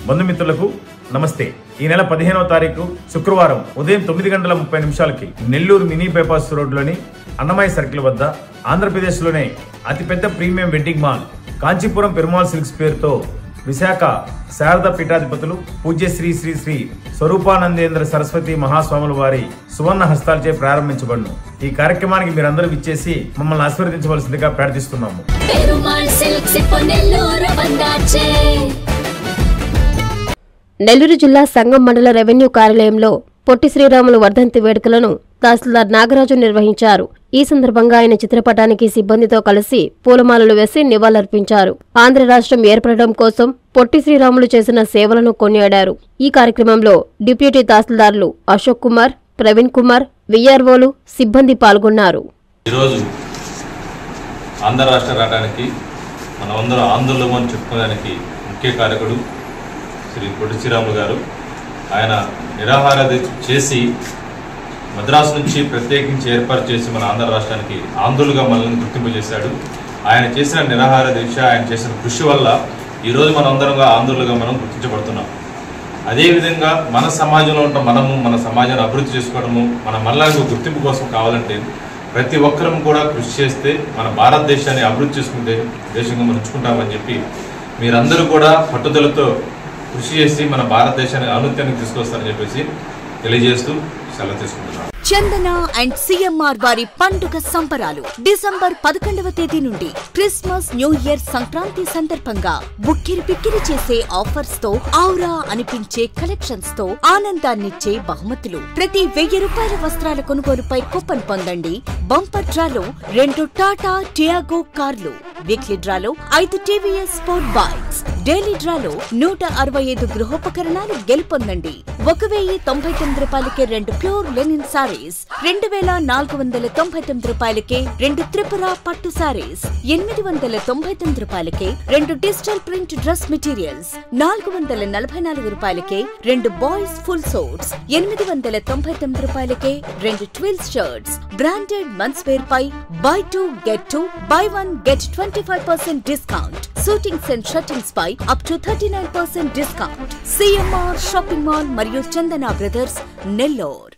బంధుమిత్రులకు నమస్తే. ఈ నెల 15వ తారీఖు శుక్రవారం ఉదయం 9:30 నెల్లూరు మినీ బైపాస్ రోడ్లోని అన్నమయ్య సర్కిల్ వద్ద ఆంధ్రప్రదేశ్లోనే అతిపెద్ద premium wedding mall Kanchipuram Perumal silks పేరుతో విశాఖ శారద పీఠాధిపతులు పూజ్య శ్రీ శ్రీ శ్రీ స్వరూపానందేంద్ర సరస్వతి మహాస్వాముల వారి సువర్ణ హస్తాలచే ప్రారంభించబడును. ఈ కార్యక్రమానికి మీరందరూ విచ్చేసి మమ్మల్ని ఆశీర్వదించవలసిందిగా ప్రార్థిస్తున్నాము. నెల్లూరు జిల్లా సంగం మండల రెవెన్యూ కార్యాలయంలో పొట్టి శ్రీరాములు వర్ధంతి వేడుకలను తహసీల్దార్ నాగరాజు నిర్వహించారు. ఈ సందర్భంగా ఆయన చిత్రపటానికి సిబ్బందితో కలిసి పూలమాలలు వేసి నివాళులర్పించారు. ఆంధ్ర రాష్ట్రం ఏర్పడడం కోసం పొట్టి శ్రీరాములు చేసిన సేవలను కొనియాడారు. ఈ కార్యక్రమంలో డిప్యూటీ తహసీల్దార్లు అశోక్ కుమార్, ప్రవీణ్ కుమార్, విఆర్ఓలు, సిబ్బంది పాల్గొన్నారు. ఈరోజు ఆంధ్ర రాష్ట్ర రావడానికి మనమందరం ఆందోళన అని చెప్పుకోవడానికి ముఖ్య కారకుడు శ్రీ పొట్టి శ్రీరాములు గారు. ఆయన నిరాహార దీక్ష చేసి మద్రాసు నుంచి ప్రత్యేకించి ఏర్పాటు చేసి మన ఆంధ్ర రాష్ట్రానికి ఆందోళనగా మనల్ని గుర్తింపు చేశాడు. ఆయన చేసిన నిరాహార దీక్ష, ఆయన చేసిన కృషి వల్ల ఈరోజు మనం అందరంగా ఆందోళనగా మనం గుర్తించబడుతున్నాం. అదేవిధంగా మన సమాజంలో ఉన్న మనము మన సమాజాన్ని అభివృద్ధి చేసుకోవడము, మన మనలాంటి గుర్తింపు కోసం కావాలంటే ప్రతి ఒక్కరం కూడా కృషి చేస్తే మన భారతదేశాన్ని అభివృద్ధి చేసుకుంటే దేశంగా మనం ఉంచుకుంటామని చెప్పి మీరందరూ కూడా పట్టుదలతో కృషి చేసి మన భారతదేశాన్ని ఔన్నత్యానికి తీసుకొస్తారని చెప్పేసి తెలియజేస్తూ సెలవు తీసుకుంటున్నాను. చందన అండ్ సిఎంఆర్ వారి పండుగ సంబరాలు డిసెంబర్ 11వ తేదీ నుండి క్రిస్మస్, న్యూ ఇయర్, సంక్రాంతి సందర్భంగా ఉక్కిరి పిక్కిరి చేసే ఆఫర్స్ తో, ఔరా అనిపించే కలెక్షన్స్ తో ఆనందాన్నిచ్చే బహుమతులు. ప్రతి 1000 రూపాయల వస్త్రాల కొనుగోలుపై కూపన్ పొందండి. బంపర్ డ్రాలో 2 టాటా టియాగో కార్లు, వీక్లీ డ్రాలో 5 టీవీఎస్ స్పోర్ట్ బైక్స్, డైలీ డ్రాలో 165 గృహోపకరణాలు గెలుపొందండి. 1099 రూపాయలకే 2 ప్యూర్ లెనిన్ సారీస్, 2499 రూపాయలకే 2 త్రిపుర పట్టు సారీస్, 899 రూపాయలకే 2 డిజిటల్ ప్రింట్ డ్రెస్ మెటీరియల్స్, 444 రూపాయలకే 2 బాయ్స్ ఫుల్ సోట్స్, 899 రూపాయలకే 2 twills shirts. Branded mens wear పై buy 2 get 2, buy 1 get 25% discount. Suitings and shirtings పై up to 39% discount. CMR shopping mall మరియు చందన బ్రదర్స్, నెల్లూరు.